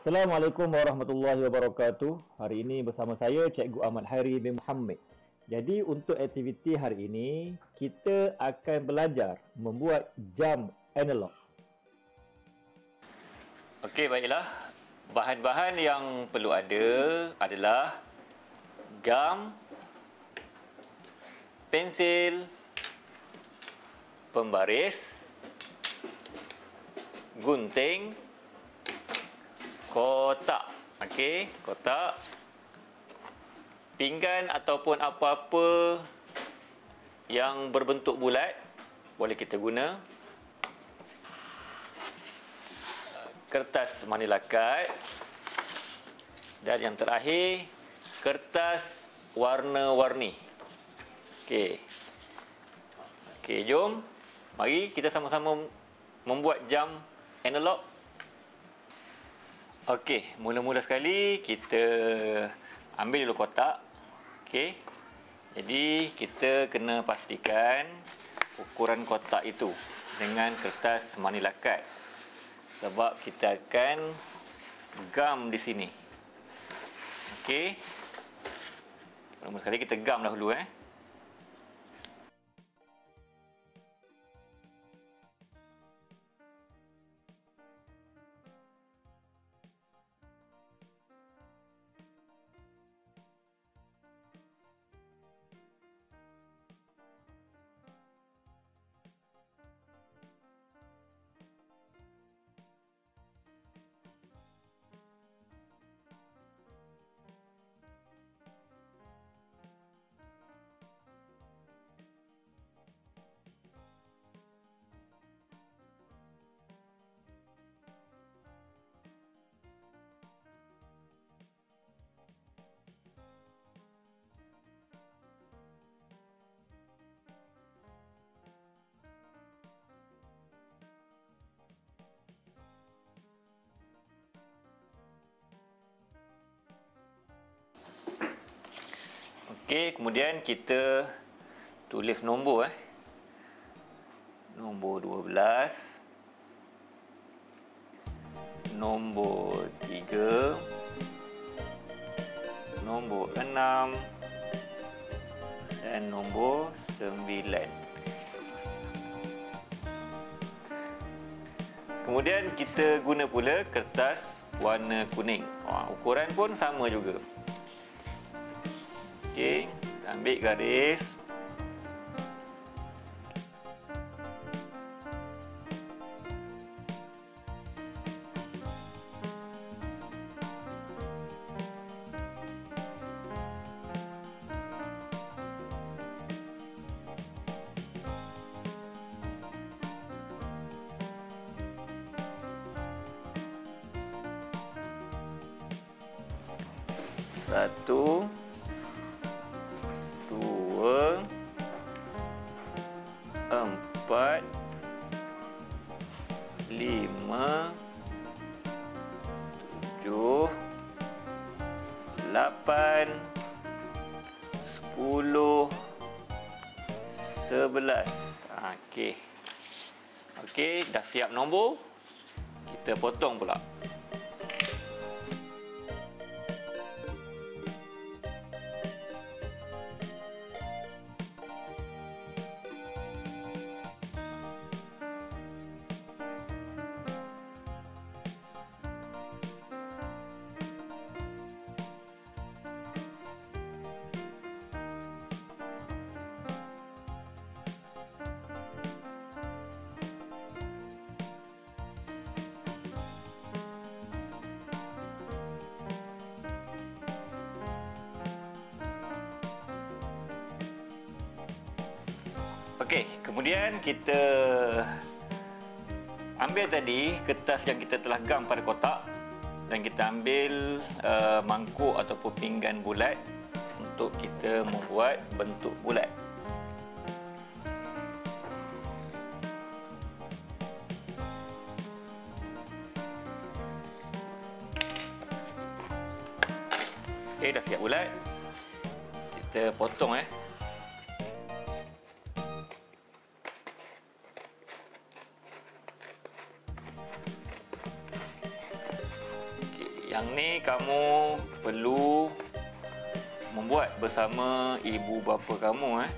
Assalamualaikum warahmatullahi wabarakatuh. Hari ini bersama saya Cikgu Ahmad Hairi bin Muhammad. Jadi untuk aktiviti hari ini, kita akan belajar membuat jam analog. Okey, baiklah. Bahan-bahan yang perlu ada adalah gam, pensil, pembaris, gunting, kotak. Okey, kotak, pinggan ataupun apa-apa yang berbentuk bulat boleh kita guna. Kertas manila card, dan yang terakhir kertas warna-warni. Okey. Okey, jom mari kita sama-sama membuat jam analog. Okey, mula-mula sekali kita ambil dulu kotak. Okey. Jadi kita kena pastikan ukuran kotak itu dengan kertas manila card. Sebab kita akan gam di sini. Okey. Pertama sekali kita gam dahulu Okey, kemudian kita tulis nombor Nombor 12, nombor 3, nombor 6 dan nombor 9. Kemudian kita guna pula kertas warna kuning. Ukuran pun sama juga. Okey, kita ambil garis. Satu, dua, empat, lima, tujuh, lapan, 10, 11. Okey. Okey, dah siap nombor. Kita potong pula. Okey, kemudian kita ambil tadi kertas yang kita telah gam pada kotak dan kita ambil mangkuk ataupun pinggan bulat untuk kita membuat bentuk bulat. Okey, dah siap bulat. Kita potong Yang ni kamu perlu membuat bersama ibu bapa kamu.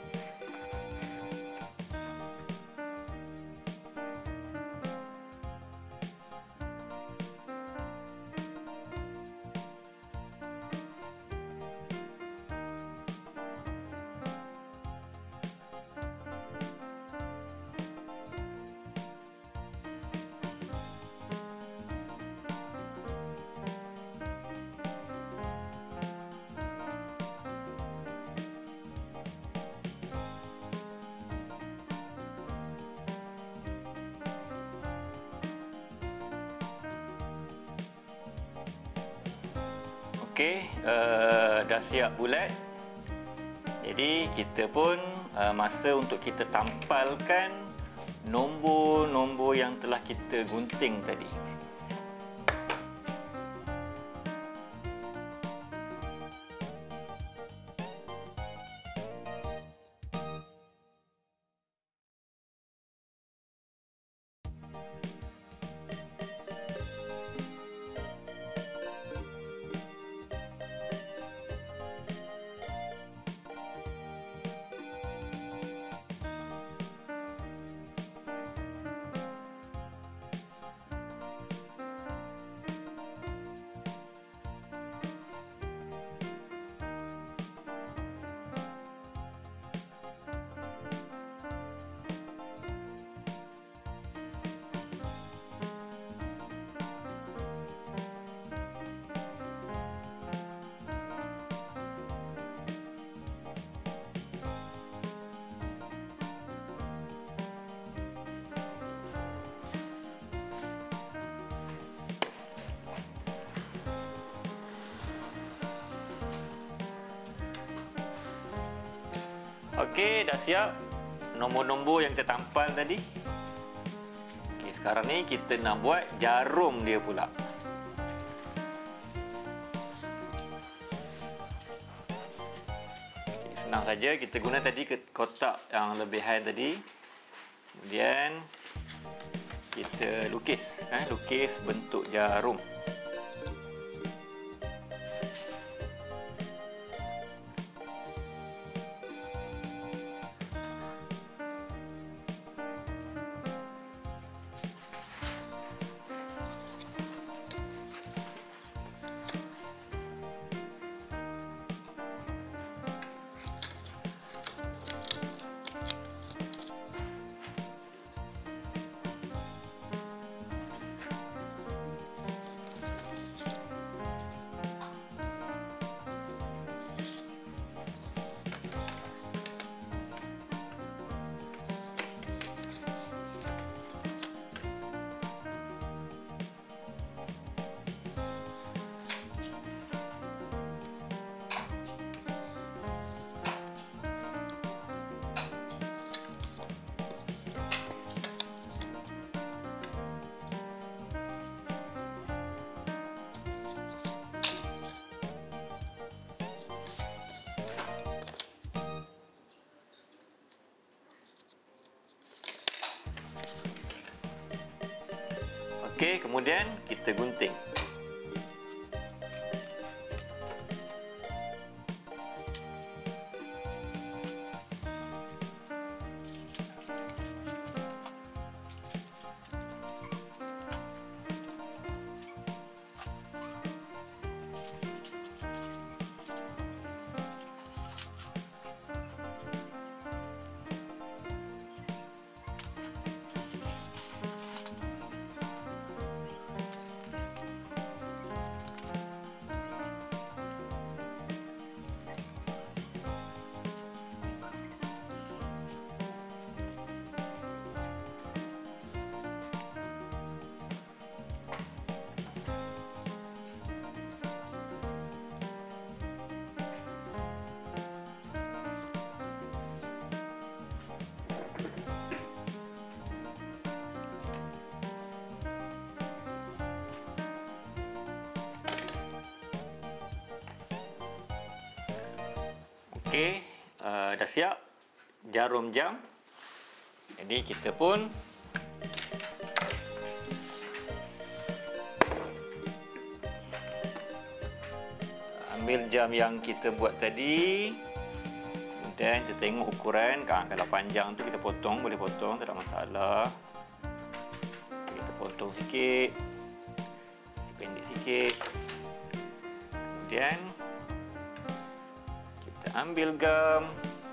Okey, dah siap bulat. Jadi kita pun masa untuk kita tampalkan nombor-nombor yang telah kita gunting tadi. Okey, dah siap nombor-nombor yang kita tampal tadi. Okey, sekarang ni kita nak buat jarum dia pula. Okey, senang saja, kita guna tadi kotak yang lebihan tadi. Kemudian kita lukis, lukis bentuk jarum. Okey, kemudian kita gunting. Okey, dah siap jarum jam. Jadi kita pun ambil jam yang kita buat tadi. Kemudian kita tengok ukuran. Kalau panjang tu kita potong, boleh potong, tak ada masalah. Kita potong sikit, pendek sikit. Kemudian kita ambil gam.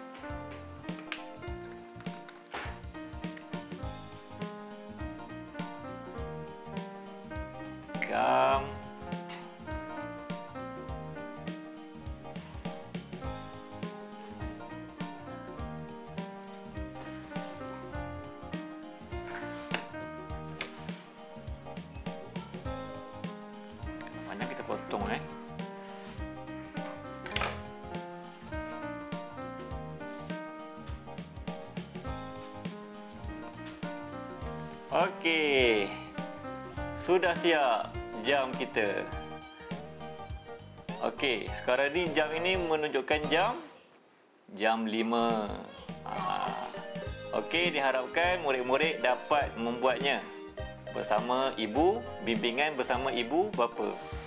Mana kita potong Okey. Sudah siap jam kita. Okey, sekarang ni jam ini menunjukkan jam 5. Okey, diharapkan murid-murid dapat membuatnya bersama ibu, bimbingan bersama ibu bapa.